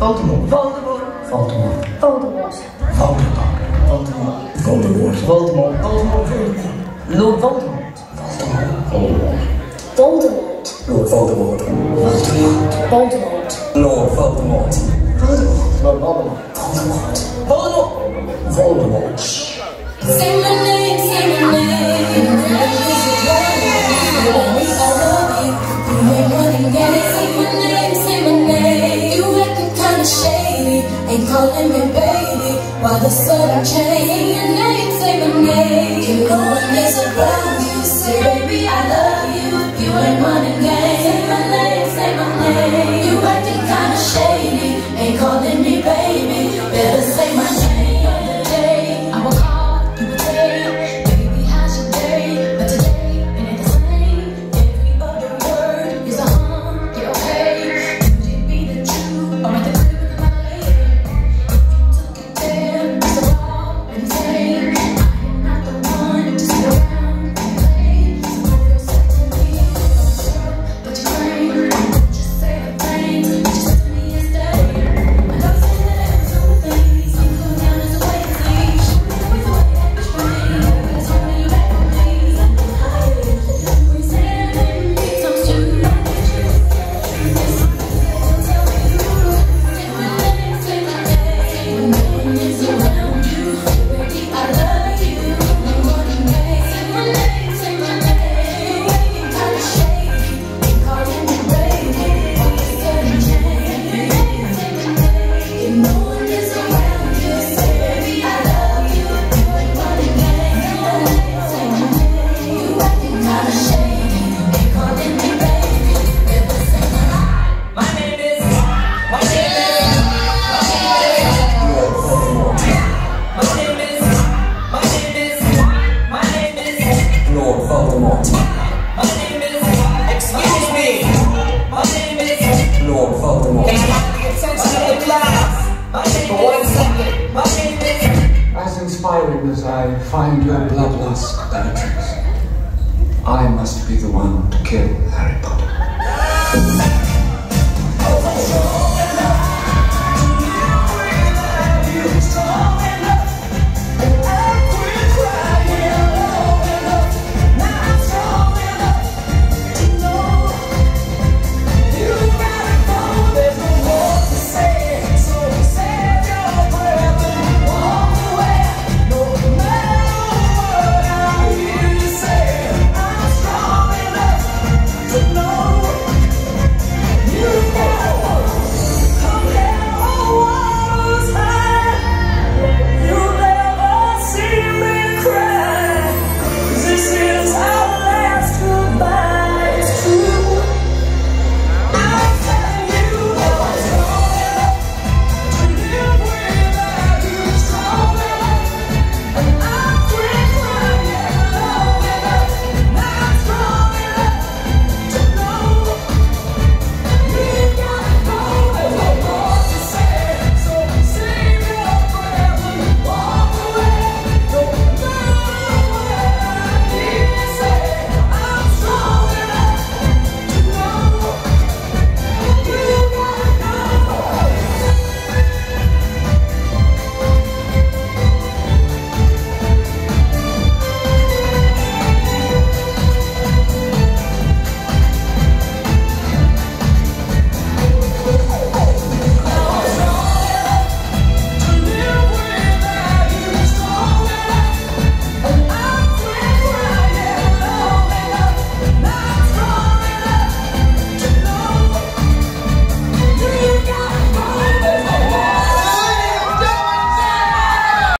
Voldemort. Voldemort. Voldemort. Voldemort. Voldemort. Voldemort. Voldemort. Voldemort. Voldemort. Lord Voldemort. Voldemort. Voldemort. Lord Voldemort. Voldemort. Lord Voldemort. Lord Voldemort. Voldemort. Voldemort. Say my name, say my name. I love you. You ain't running game. Say my name, say my name. You acting kinda shady. Ain't calling me baby. Why the sudden change? Say your name, say my name. You know when it's around you. Say baby I love you. You ain't running game. Say my name, say my name. You acting kinda shady. Ain't calling me baby. Better say my name. I will call you a day. Baby, how's your day? But today it ain't the same. Every other word is a you're okay. Could it be the truth? Or at the crib with my lady? Took it there, it's a wrong and say I am not the one to sit around and play. So prove yourself to me, girl, but you claim. Don't just say a thing, just to me and stay. I know you say that some things you put down as a way to please. With the way that you train, it's holding you back from me. We say that it some true. Tell me you. Say my name, say my name. No one is around you. Baby, I love you. No one may. Say my name, say my name. You ain't kinda shady. Ain't calling me baby. All of a sudden change. If no one is around you, say baby I love you. You ain't running game. Say my name. You acting kinda shady. Ain't calling me baby. Better say my name. My name is. Lord Voldemort. My name is. Excuse me. My name is. Lord Voldemort. Can I have the attention of the class? My name For 1 is. second. My name is. As inspiring as I find your bloodlust, Bellatrix, I must be the one to kill Harry Potter.